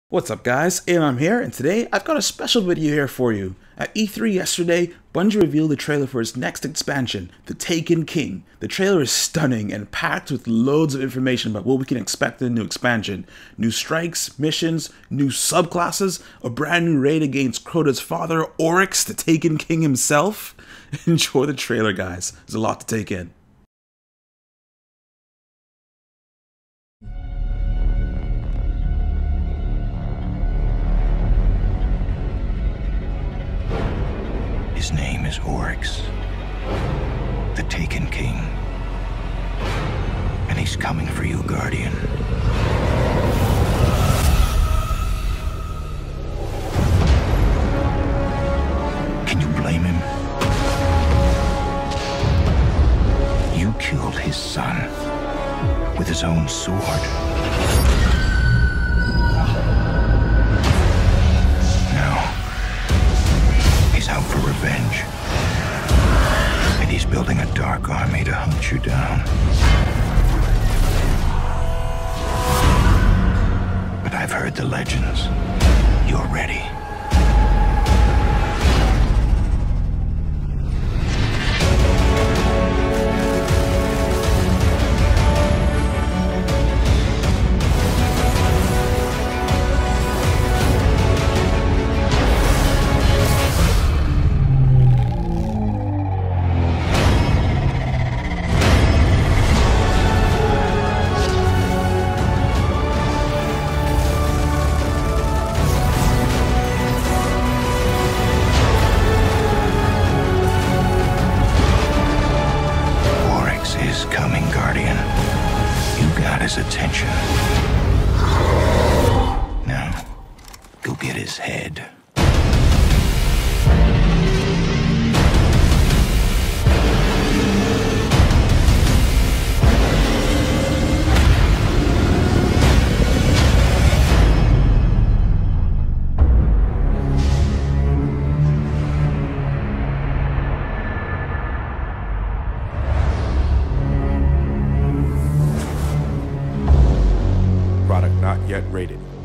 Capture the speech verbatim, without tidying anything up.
What's up guys, I'm here, and today I've got a special video here for you. At E three yesterday, Bungie revealed the trailer for its next expansion, The Taken King. The trailer is stunning and packed with loads of information about what we can expect in the new expansion. New strikes, missions, new subclasses, a brand new raid against Crota's father, Oryx, the Taken King himself. Enjoy the trailer guys, there's a lot to take in. His name is Oryx, the Taken King, and he's coming for you, Guardian. Can you blame him? You killed his son with his own sword. Out for revenge, and he's building a dark army to hunt you down. But I've heard the legends. You're ready. Coming, Guardian. You got his attention. Now, go get his head. Product not yet rated.